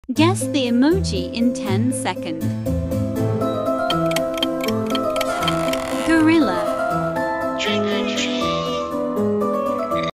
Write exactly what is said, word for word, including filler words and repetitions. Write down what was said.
Guess the emoji in ten seconds. Gorilla. Chicken.